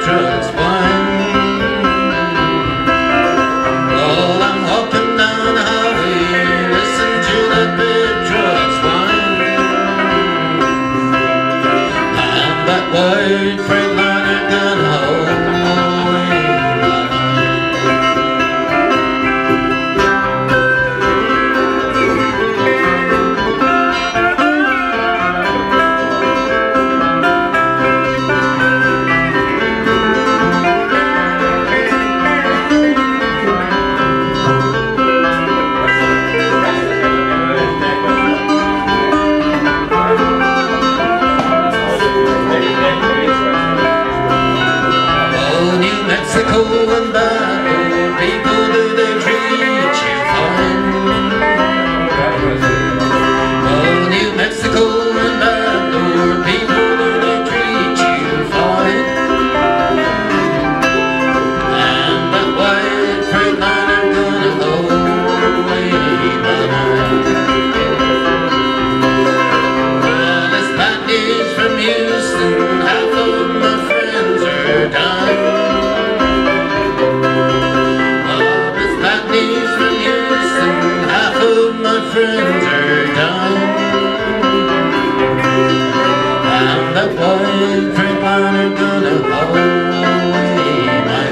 truck's whine. While I'm walking down the highway, listen to that big truck's whine. And that white Freightliner gonna hold away my Mexico and that old people, do they treat you fine? Oh, New Mexico and that old people, do they treat you fine? And that white Freightliner gonna hold away my mind. Well, it's bad news from Houston, half of my friends are dying. Friends are dying, and that white Freightliner gonna hold away my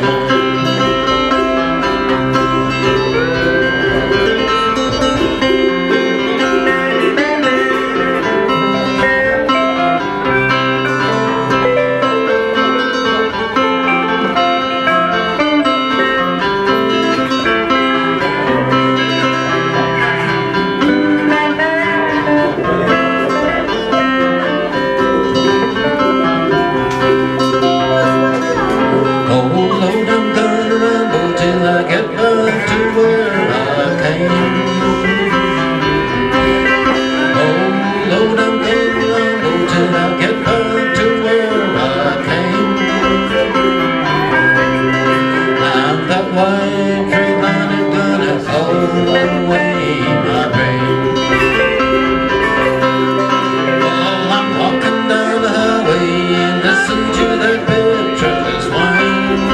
get back to where I came. Oh, Lord, I'm gonna ramble till I get back to where I came. And that white Freightliner gonna hold away my pain. While I'm walking down the highway and listen to that big truck's whine.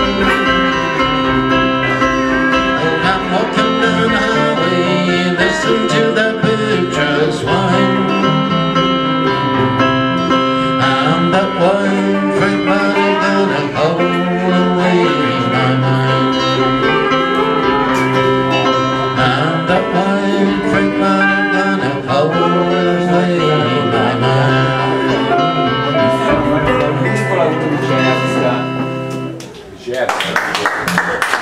Listen to that big truck's whine. And that white Freightliner gonna hold away my mind. And that white Freightliner gonna hold away my mind. Yes.